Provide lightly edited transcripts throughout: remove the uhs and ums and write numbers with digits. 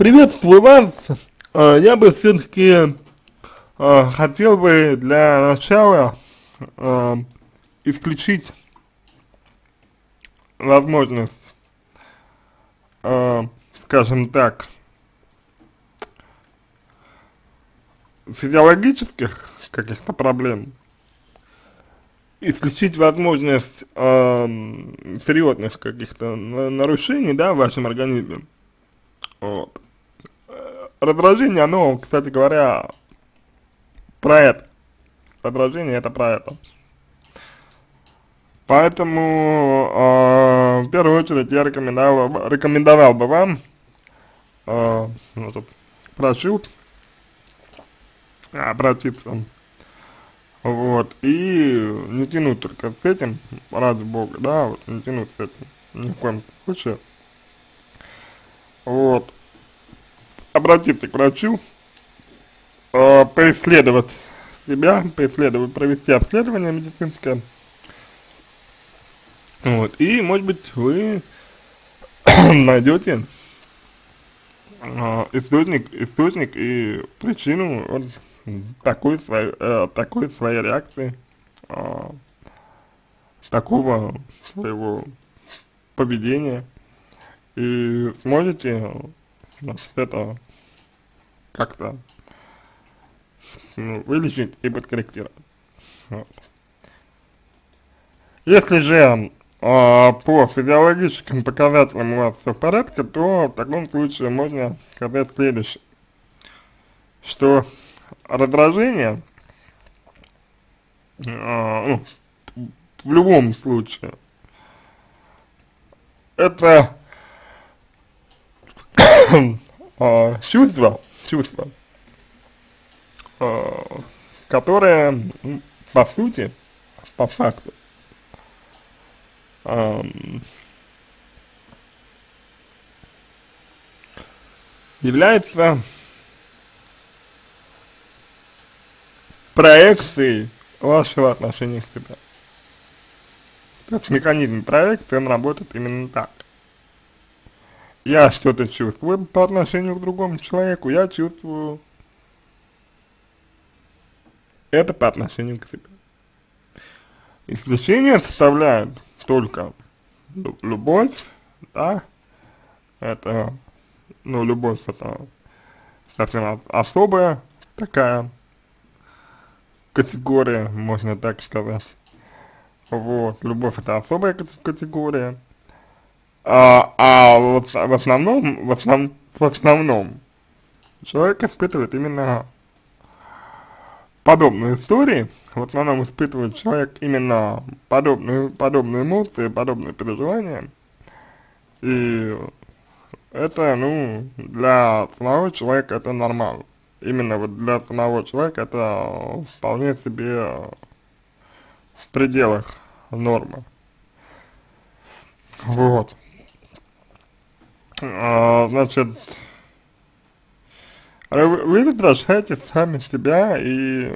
Приветствую вас. Я бы все-таки хотел бы для начала э, исключить возможность, э, скажем так, физиологических каких-то проблем, исключить возможность серьезных каких-то нарушений, да, в вашем организме. Вот. Раздражение, оно, кстати говоря, про это. Раздражение это про это. Поэтому, в первую очередь, я рекомендовал бы вам, вот, прошу обратиться, вот, и не тянуть только с этим, ради бога, да, вот, не тянуть с этим, ни в коем случае, вот, обратиться к врачу, поисследовать себя, провести обследование медицинское, вот, и, может быть, вы найдете источник и причину вот такой своей реакции, а, такого своего поведения, и сможете, значит, это как-то вылечить и подкорректировать. Вот. Если же по физиологическим показателям у вас все в порядке, то в таком случае можно сказать следующее, что раздражение, ну, в любом случае, это чувство, которое, по сути, по факту, является проекцией вашего отношения к себе. То есть механизм проекции, он работает именно так. Я что-то чувствую по отношению к другому человеку, я чувствую это по отношению к себе. Исключение составляет только любовь, да, это, ну, любовь это совсем особая такая категория, можно так сказать. Вот, любовь это особая категория, в основном человек испытывает именно подобные истории, в основном испытывает человек именно подобные эмоции, подобные переживания, и это, ну, для самого человека это нормально. Именно вот для самого человека это вполне себе в пределах нормы. Вот. Значит, вы раздражаете сами себя и,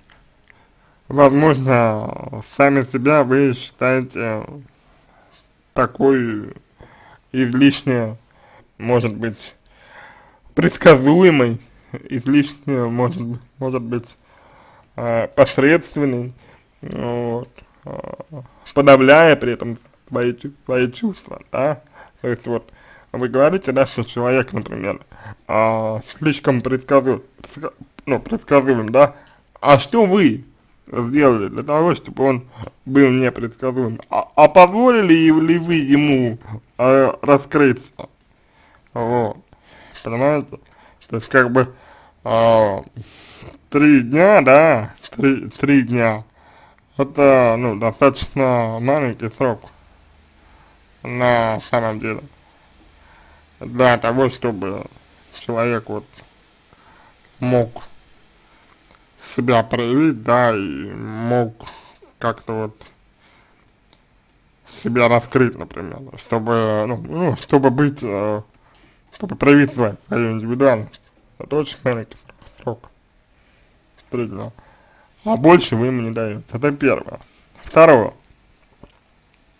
возможно, сами себя вы считаете такой излишне, может быть, предсказуемый, излишне, может быть, посредственный, вот, подавляя при этом свои чувства, да, то есть вот, вы говорите, да, что человек, например, слишком предсказуем, да, а что вы сделали для того, чтобы он был непредсказуем, а позволили ли вы ему раскрыться, вот, понимаете, то есть как бы 3 дня, да, 3 дня, это, ну, достаточно маленький срок, на самом деле, для того, чтобы человек вот мог себя проявить, да, и мог как-то вот себя раскрыть, например, чтобы, чтобы быть, чтобы проявить свою индивидуальность. Это очень маленький срок, 3 дня. А больше вы ему не даете. Это первое. Второе.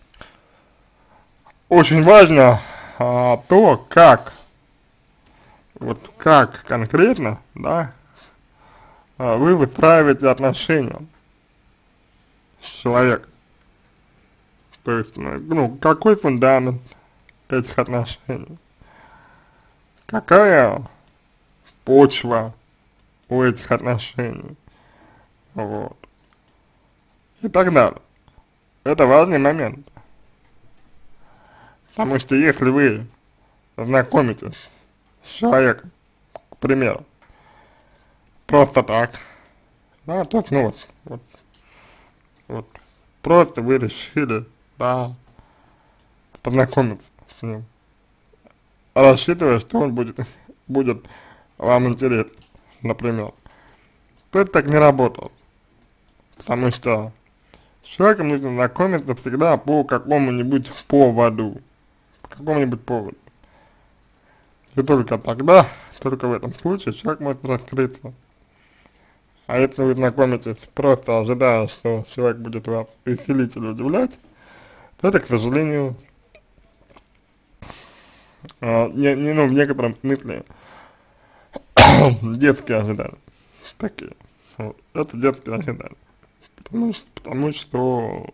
Очень важно то, как вот как конкретно, да, вы выстраиваете отношения с человеком. То есть, ну, какой фундамент этих отношений, какая почва у этих отношений, вот, и так далее. Это важный момент, потому что если вы знакомитесь с человеком, к примеру, просто так, да, то есть, ну вот, просто вы решили, да, познакомиться с ним, рассчитывая, что он будет вам интересен, например, то это так не работает, потому что с человеком нужно знакомиться всегда по какому-нибудь поводу, по какому-нибудь поводу, и только тогда, только в этом случае человек может раскрыться. А если вы знакомитесь, просто ожидая, что человек будет вас веселить или удивлять, то это, к сожалению, ну, в некотором смысле детские ожидания такие. Вот. Это детские ожидания. Потому что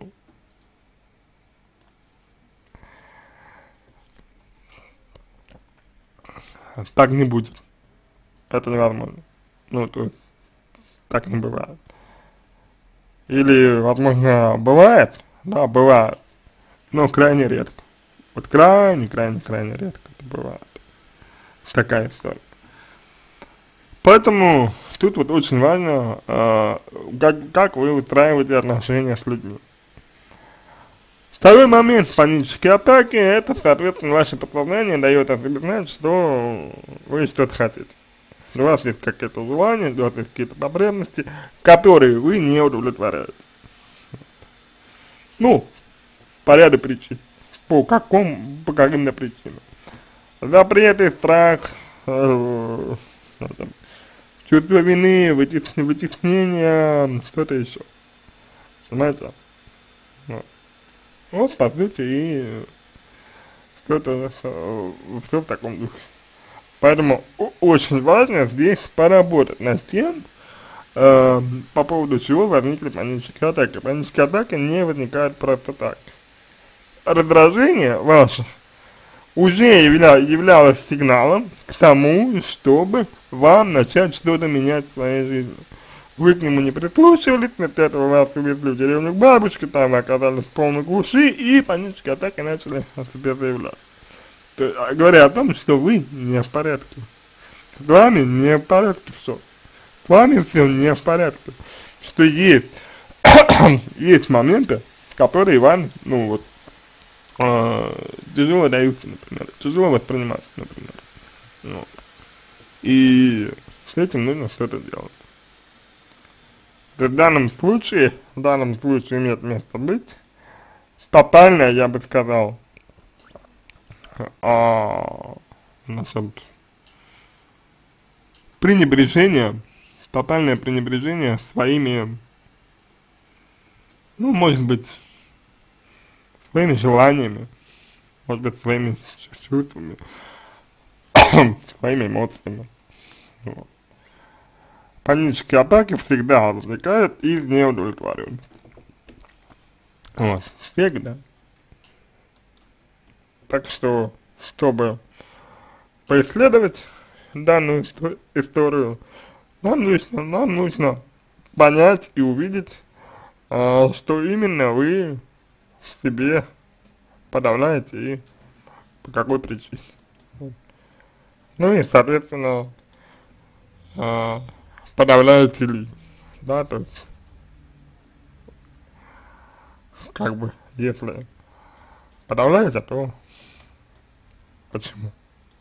так не будет. Это невозможно. Ну, то есть, так не бывает. Или, возможно, бывает, да, бывает, но крайне редко. Вот крайне редко это бывает. Такая история. Поэтому тут вот очень важно, как вы выстраиваете отношения с людьми. Второй момент панической атаки, это, соответственно, ваше подсознание дает о себе знать, что вы что-то хотите. У вас есть какие-то желания, у вас есть какие-то потребности, которые вы не удовлетворяете. Ну, по ряду причин. По каким-то причинам. Запреты, страх, чувство вины, вытеснение, что-то еще. Понимаете? Вот, по сути, и все в таком духе. Поэтому очень важно здесь поработать над тем, по поводу чего возникли панические атаки. Панические атаки не возникают просто так. Раздражение ваше уже являлось сигналом к тому, чтобы вам начать что-то менять в своей жизни. Вы к нему не прислушивались, вместо этого вас увезли в деревню к бабушке, там вы оказались в полной глуши, и панические атаки начали о себе заявлять. Говоря о том, что вы не в порядке. С вами не в порядке все. С вами все не в порядке. Что есть, есть моменты, которые вам, ну вот, тяжело даются, например, тяжело восприниматься, например. Вот. И с этим нужно что-то делать. В данном случае имеет место быть тотальное, я бы сказал, насчет пренебрежение, тотальное пренебрежение своими, ну, может быть, своими желаниями, может быть, своими чувствами, своими эмоциями. Вот. Панические атаки всегда возникают из неудовлетворенности. Вот. Всегда. Так что, чтобы поисследовать данную историю, нам нужно понять и увидеть, что именно вы в себе подавляете и по какой причине. Ну и, соответственно, подавляете ли, да, то есть, как бы, если подавляете, то почему?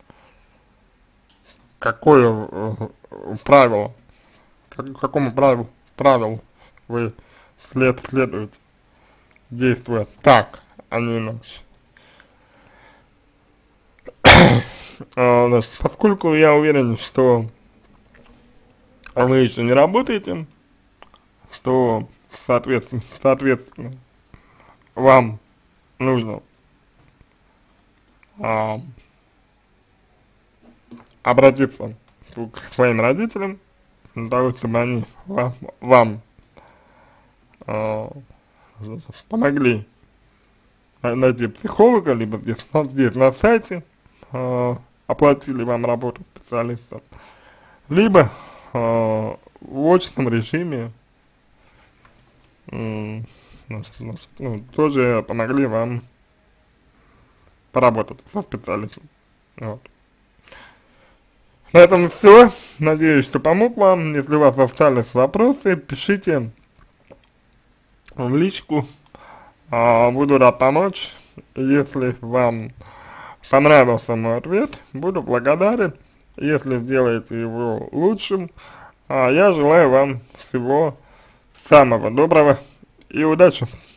Какое правило, какому правилу вы следуете, действуя так, а не иначе? Значит, поскольку я уверен, что вы еще не работаете, то, соответственно, вам нужно обратиться к своим родителям, для того, чтобы они вам э, помогли найти психолога, либо здесь на сайте оплатили вам работу специалиста, либо в очном режиме тоже помогли вам поработать со специалистом. Вот. На этом все. Надеюсь, что помог вам. Если у вас остались вопросы, пишите в личку. Буду рад помочь. Если вам понравился мой ответ, буду благодарен. Если сделаете его лучшим, я желаю вам всего самого доброго и удачи.